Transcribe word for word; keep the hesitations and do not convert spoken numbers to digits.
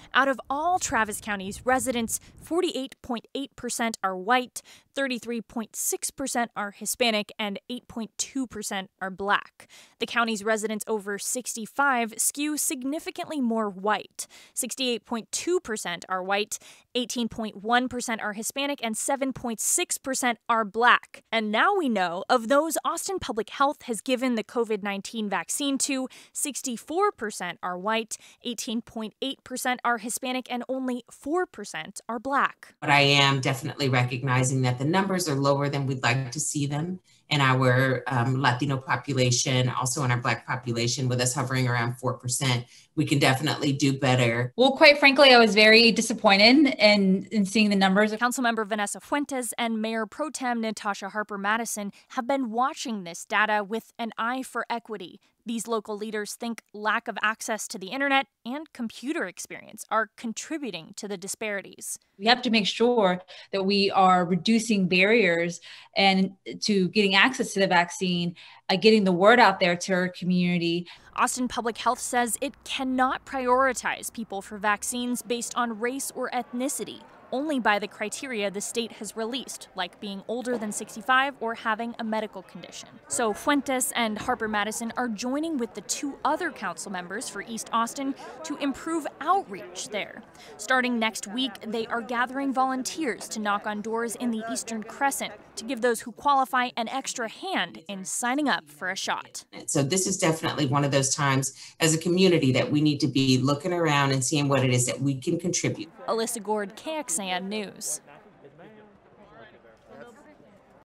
Out of all Travis County's residents, forty-eight point eight percent are white, thirty-three point six percent are Hispanic, and eight point two percent are Black. The county's residents over sixty-five skew significantly more white. sixty-eight point two percent are white, eighteen point one percent are Hispanic, and seven point six percent are Black. And now we know of those Austin Public Health has given the COVID nineteen vaccine to, sixty-four percent are white, eighteen point eight percent are Hispanic, and only four percent are Black. But I am definitely recognizing that the numbers are lower than we'd like to see them in our um, Latino population, also in our Black population, with us hovering around four percent. We can definitely do better. Well, quite frankly, I was very disappointed in, in seeing the numbers. Councilmember Vanessa Fuentes and Mayor Pro Tem Natasha Harper Madison have been watching this data with an eye for equity. These local leaders think lack of access to the internet and computer experience are contributing to the disparities. We have to make sure that we are reducing barriers and to getting access to the vaccine, uh, getting the word out there to our community. Austin Public Health says it cannot prioritize people for vaccines based on race or ethnicity, only by the criteria the state has released, like being older than sixty-five or having a medical condition. So Fuentes and Harper Madison are joining with the two other council members for East Austin to improve outreach there. Starting next week, they are gathering volunteers to knock on doors in the Eastern Crescent to give those who qualify an extra hand in signing up for a shot. So this is definitely one of those times as a community that we need to be looking around and seeing what it is that we can contribute. Alyssa Gord, K X A N News.